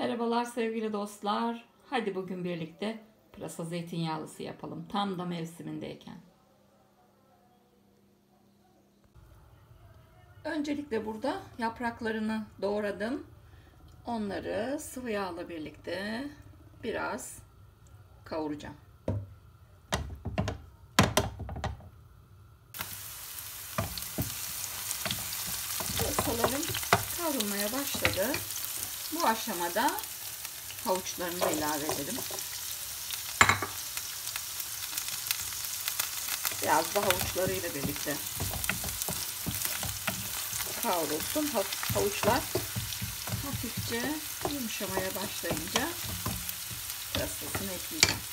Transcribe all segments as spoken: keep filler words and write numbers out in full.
Merhabalar sevgili dostlar. Hadi bugün birlikte pırasa zeytinyağlısı yapalım. Tam da mevsimindeyken. Öncelikle burada yapraklarını doğradım. Onları sıvı yağla birlikte biraz kavuracağım. Pırasalarım kavrulmaya başladı. Bu aşamada havuçlarını da ilave edelim. Biraz da havuçlarıyla birlikte kavrulsun. Havuçlar hafifçe yumuşamaya başlayınca pırasasını ekleyeceğim.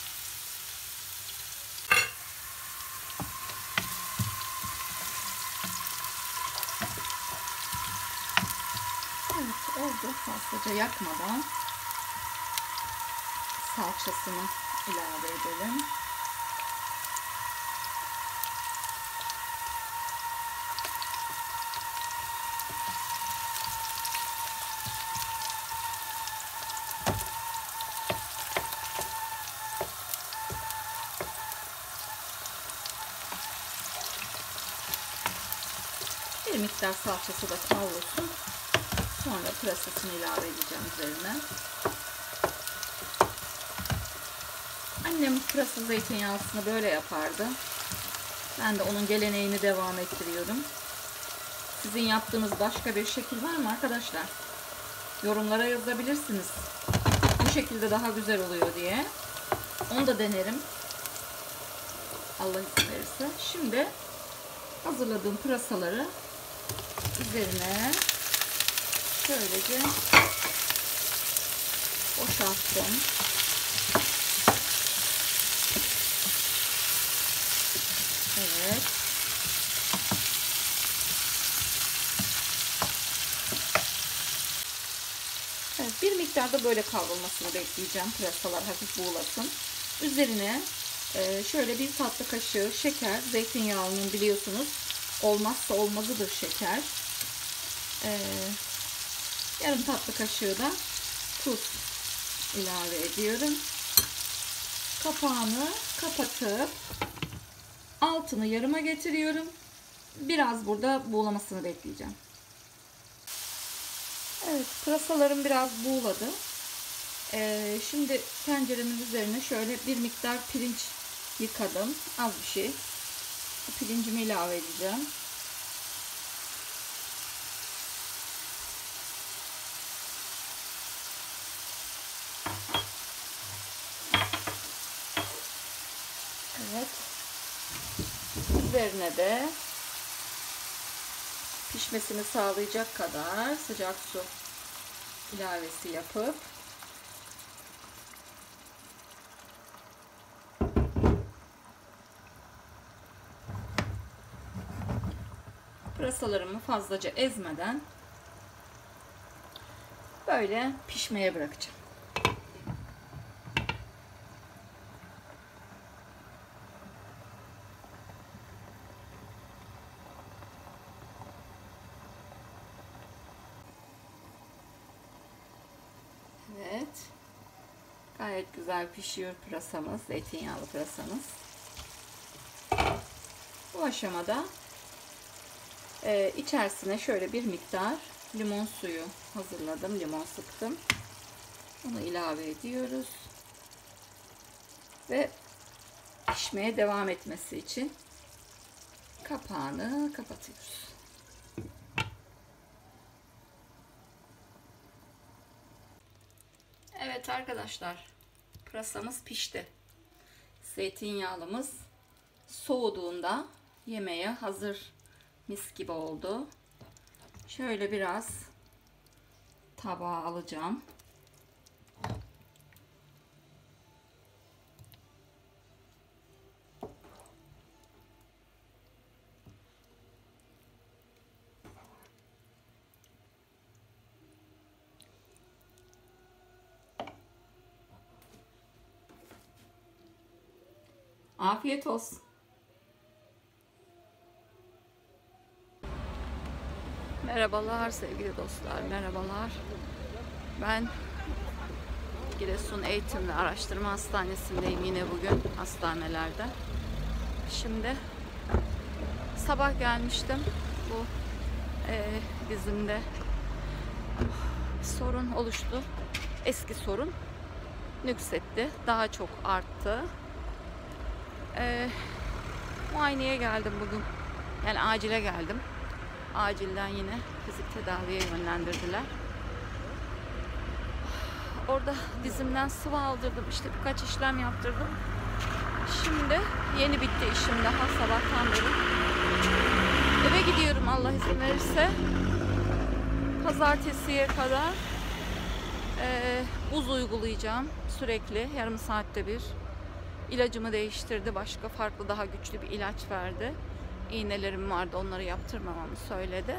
Evet, oldu. Fazlaca yakmadan salçasını ilave edelim. Bir miktar salçası da kavrulsun. Sonra pırasasını ilave edeceğim üzerine. Annem pırasa zeytinyağlısını böyle yapardı. Ben de onun geleneğini devam ettiriyorum. Sizin yaptığınız başka bir şekil var mı arkadaşlar? Yorumlara yazabilirsiniz. Bu şekilde daha güzel oluyor diye. Onu da denerim. Allah izin verirse. Şimdi hazırladığım pırasaları üzerine şöylece boşalttım. Evet. Evet, bir miktarda böyle kavrulmasını bekleyeceğim. Pırasalar hafif buğulasın. Üzerine e, şöyle bir tatlı kaşığı şeker, zeytinyağının biliyorsunuz olmazsa olmazıdır şeker. E, yarım tatlı kaşığı da tuz ilave ediyorum. Kapağını kapatıp altını yarıma getiriyorum. Biraz burada buğulamasını bekleyeceğim. Evet, pırasalarım biraz buğuladı. Ee, şimdi tenceremin üzerine şöyle bir miktar pirinç yıkadım. Az bir şey. Pirincimi ilave edeceğim. Evet. Üzerine de pişmesini sağlayacak kadar sıcak su ilavesi yapıp pırasalarımı fazlaca ezmeden böyle pişmeye bırakacağım. Evet. Gayet güzel pişiyor pırasamız, zeytinyağlı pırasamız. Bu aşamada e, içerisine şöyle bir miktar limon suyu hazırladım. Limon sıktım. Onu ilave ediyoruz. Ve pişmeye devam etmesi için kapağını kapatıyoruz. Evet arkadaşlar, pırasamız pişti. Zeytinyağlımız soğuduğunda yemeğe hazır, mis gibi oldu. Şöyle biraz tabağa alacağım. Afiyet olsun. Merhabalar sevgili dostlar, merhabalar. Ben Giresun Eğitim ve Araştırma Hastanesi'ndeyim yine bugün, hastanelerde. Şimdi sabah gelmiştim. Bu e, dizimde sorun oluştu. Eski sorun nüksetti. Daha çok arttı. E, muayeneye geldim bugün. Yani acile geldim. Acilden yine fizik tedaviye yönlendirdiler. Orada dizimden sıvı aldırdım. İşte birkaç işlem yaptırdım. Şimdi yeni bitti işim daha sabahtan beri. Eve gidiyorum Allah izin verirse. Pazartesiye kadar e, buz uygulayacağım sürekli. Yarım saatte bir. İlacımı değiştirdi. Başka farklı daha güçlü bir ilaç verdi. İğnelerim vardı. Onları yaptırmamamı söyledi.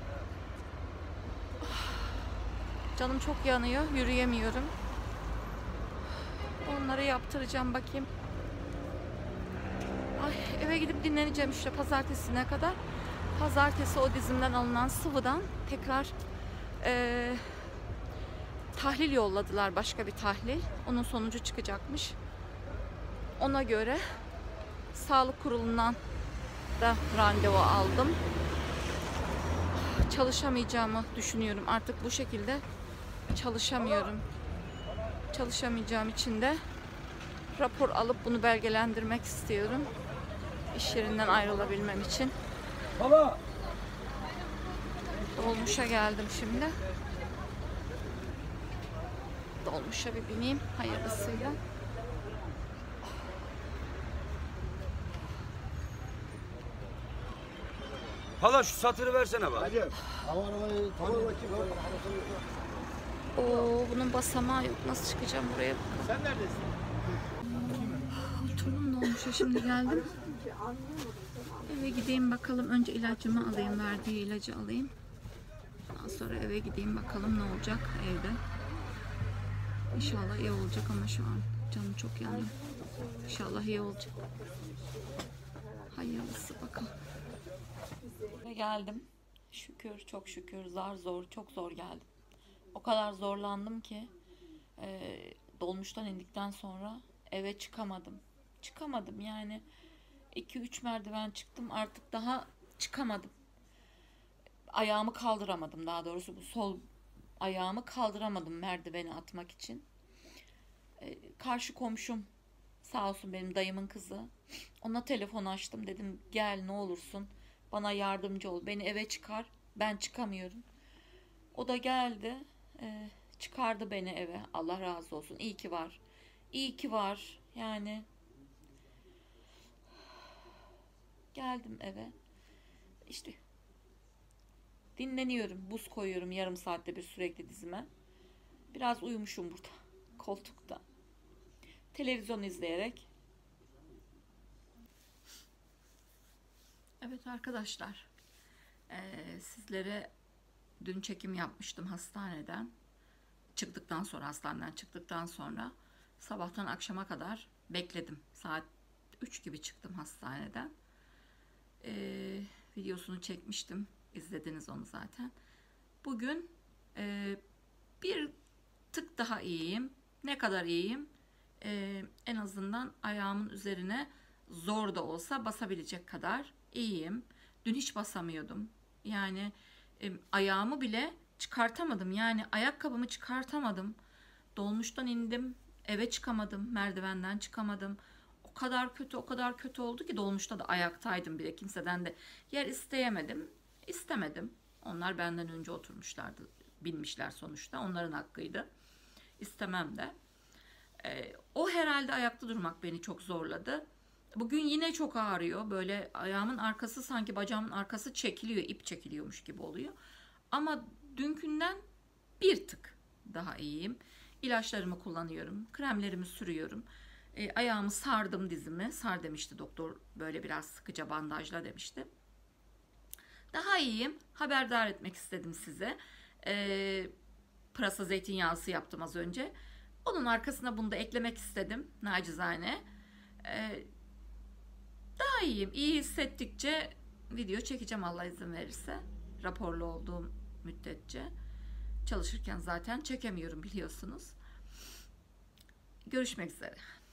Canım çok yanıyor. Yürüyemiyorum. Onları yaptıracağım bakayım. Ay, eve gidip dinleneceğim işte pazartesine kadar. Pazartesi o dizimden alınan sıvıdan tekrar e, tahlil yolladılar. Başka bir tahlil. Onun sonucu çıkacakmış. Ona göre sağlık kurulundan da randevu aldım. Çalışamayacağımı düşünüyorum. Artık bu şekilde çalışamıyorum. Çalışamayacağım için de rapor alıp bunu belgelendirmek istiyorum. İş yerinden ayrılabilmem için. Baba. Dolmuşa geldim şimdi. Dolmuşa bir bineyim hayırlısıyla. Hala şu satırı versene bak. Oo, bunun basamağı yok. Nasıl çıkacağım buraya? Sen neredesin? Oturdum dolmuşa şimdi geldim. Eve gideyim bakalım. Önce ilacımı alayım. Verdiği ilacı alayım. Daha sonra eve gideyim bakalım ne olacak evde. İnşallah iyi olacak ama şu an canım çok yanıyor. İnşallah iyi olacak. Hayırlısı bakalım. Ve geldim. Şükür, çok şükür. Zar zor, çok zor geldim. O kadar zorlandım ki e, dolmuştan indikten sonra eve çıkamadım. Çıkamadım yani. iki üç merdiven çıktım, artık daha çıkamadım. Ayağımı kaldıramadım, daha doğrusu bu sol ayağımı kaldıramadım merdiveni atmak için. E, karşı komşum sağ olsun, benim dayımın kızı. Ona telefon açtım, dedim gel ne olursun bana yardımcı ol, beni eve çıkar, ben çıkamıyorum. O da geldi, e, çıkardı beni eve. Allah razı olsun, iyi ki var. İyi ki var yani. Geldim eve. İşte dinleniyorum. Buz koyuyorum yarım saatte bir sürekli dizime. Biraz uyumuşum burada koltukta. Televizyon izleyerek. Evet arkadaşlar. Ee, sizlere dün çekim yapmıştım hastaneden. Çıktıktan sonra, hastaneden çıktıktan sonra sabahtan akşama kadar bekledim. Saat üç gibi çıktım hastaneden. Ee, videosunu çekmiştim. İzlediniz onu zaten. Bugün e, bir tık daha iyiyim. Ne kadar iyiyim? Ee, en azından ayağımın üzerine zor da olsa basabilecek kadar iyiyim. Dün hiç basamıyordum. Yani e, ayağımı bile çıkartamadım. Yani ayakkabımı çıkartamadım. Dolmuştan indim. Eve çıkamadım. Merdivenden çıkamadım. O kadar kötü, o kadar kötü oldu ki dolmuşta da ayaktaydım bile. Kimseden de yer isteyemedim. İstemedim. Onlar benden önce oturmuşlardı. Binmişler sonuçta. Onların hakkıydı. İstemem de. Ee, o herhalde ayakta durmak beni çok zorladı. Bugün yine çok ağrıyor. Böyle ayağımın arkası, sanki bacağımın arkası çekiliyor. İp çekiliyormuş gibi oluyor. Ama dünkünden bir tık daha iyiyim. İlaçlarımı kullanıyorum. Kremlerimi sürüyorum. E, ayağımı sardım, dizimi. Sar demişti doktor. Böyle biraz sıkıca bandajla demişti. Daha iyiyim. Haberdar etmek istedim size. E, pırasa zeytinyağısı yaptım az önce. Onun arkasına bunu da eklemek istedim. Nacizane. E, daha iyiyim. İyi hissettikçe video çekeceğim Allah izin verirse. Raporlu olduğum müddetçe. Çalışırken zaten çekemiyorum biliyorsunuz. Görüşmek üzere.